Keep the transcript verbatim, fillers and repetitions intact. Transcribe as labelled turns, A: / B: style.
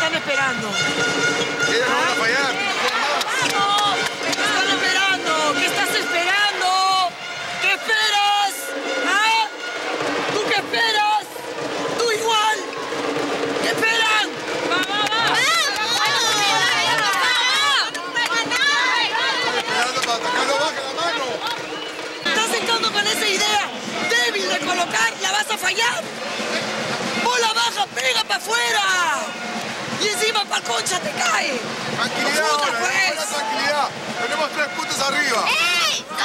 A: están esperando?
B: Ellos no van a fallar.
A: ¡Vamos! ¿Qué están esperando? ¿Qué estás esperando? ¿Qué esperas? ¿Ah? ¿Tú qué esperas? ¿Tú igual? ¿Qué esperan? ¡Va, va, va!
B: Esperando para atacarlo, baja la mano.
A: ¿Estás entrando con esa idea débil de colocar? ¿La vas a fallar? ¡Bola baja, pega para afuera! Y encima pa' concha te cae.
B: Tranquilidad
A: Puta,
B: ahora,
A: pues.
B: ahora tranquilidad. Tenemos tres puntos arriba.
C: ¡Ey!